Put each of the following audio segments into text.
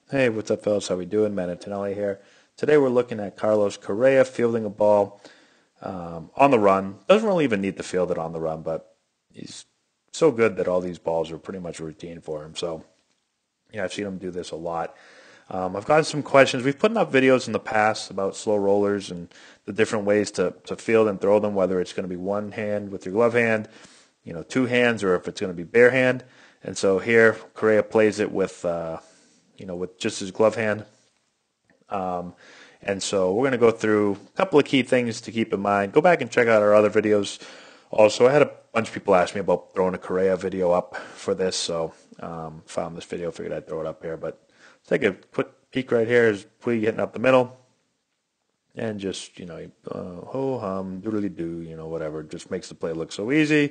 Hey, what's up, fellas? How we doing? Matt Antonelli here. Today we're looking at Carlos Correa fielding a ball on the run. Doesn't really even need to field it on the run, but he's so good that all these balls are pretty much routine for him. So, yeah, I've seen him do this a lot. I've gotten some questions. We've put up videos in the past about slow rollers and the different ways to field and throw them, whether it's going to be one hand with your glove hand, two hands, or if it's going to be bare hand. And so here, Correa plays it with just his glove hand. And so we're going to go through a couple of key things to keep in mind. Go back and check out our other videos. Also, I had a bunch of people ask me about throwing a Correa video up for this, so found this video, figured I'd throw it up here. But let's take a quick peek right here. Is Puig hitting up the middle, and just ho hum doodly doo, whatever. Just makes the play look so easy.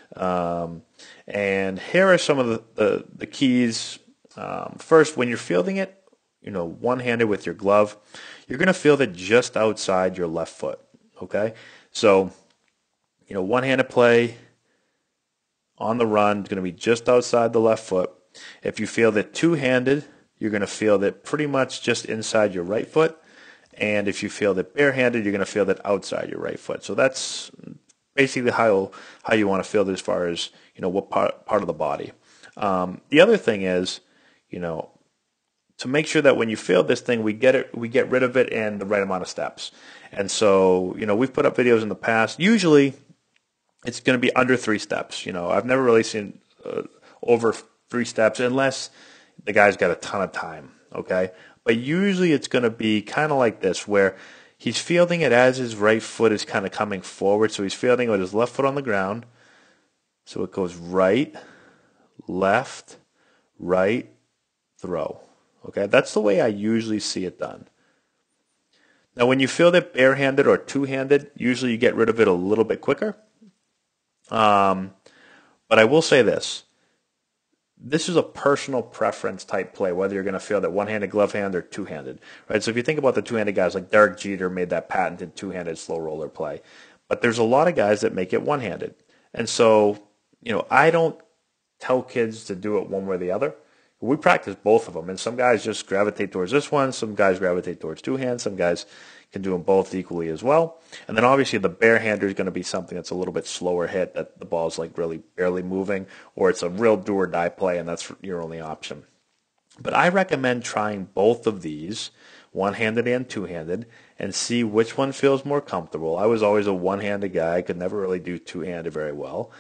And here are some of the keys. First, when you're fielding it, one-handed with your glove, you're going to field it just outside your left foot, okay? So, one-handed play on the run is going to be just outside the left foot. If you field it two-handed, you're going to field it pretty much just inside your right foot. And if you field it barehanded, you're going to field it outside your right foot. So that's basically how you want to field it as far as, what part of the body. The other thing is, to make sure that when you field this thing, we get rid of it in the right amount of steps. And so, we've put up videos in the past. Usually, it's going to be under 3 steps. I've never really seen over 3 steps unless the guy's got a ton of time, okay? But usually it's going to be kind of like this, where he's fielding it as his right foot is kind of coming forward. So he's fielding with his left foot on the ground. So it goes right, left, right, throw. Okay, that's the way I usually see it done. Now, when you field it barehanded or two-handed, usually you get rid of it a little bit quicker. But I will say this. This is a personal preference type play, whether you're going to field it one-handed glove hand or two-handed. Right? So if you think about the two-handed guys, like Derek Jeter made that patented two-handed slow roller play. But there's a lot of guys that make it one-handed. And so, I don't tell kids to do it one way or the other. We practice both of them, and some guys just gravitate towards this one, some guys gravitate towards two hands, some guys can do them both equally as well. And then obviously the barehander is going to be something that's a little bit slower hit, that the ball's like really barely moving, or it's a real do or die play, and that's your only option. But I recommend trying both of these, one-handed and two-handed, and see which one feels more comfortable. I was always a one-handed guy. I could never really do two-handed very well.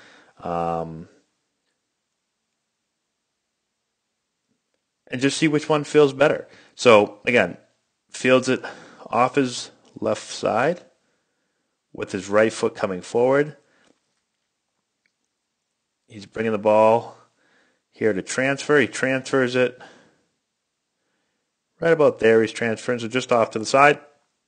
And just see which one feels better. So, again, fields it off his left side with his right foot coming forward. He's bringing the ball here to transfer. He transfers it right about there. He's transferring, so just off to the side.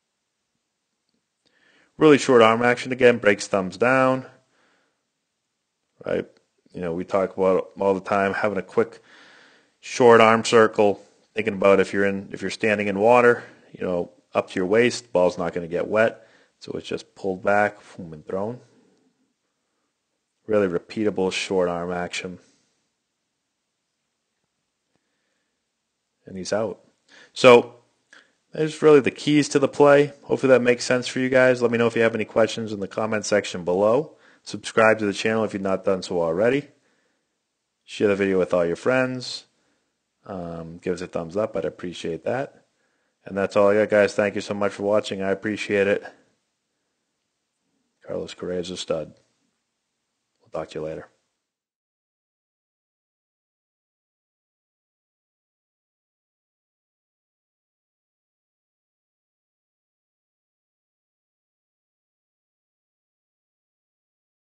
Really short arm action again, breaks thumbs down. Right? We talk about all the time having a quick short arm circle, thinking about if you're standing in water, up to your waist, the ball's not going to get wet, so it's just pulled back and thrown. Really repeatable short arm action. And he's out. So there's really the keys to the play. Hopefully that makes sense for you guys. Let me know if you have any questions in the comment section below. Subscribe to the channel if you've not done so already. Share the video with all your friends. Give us a thumbs up. I'd appreciate that. And that's all I got, guys. Thank you so much for watching. I appreciate it. Carlos Correa is a stud. We'll talk to you later.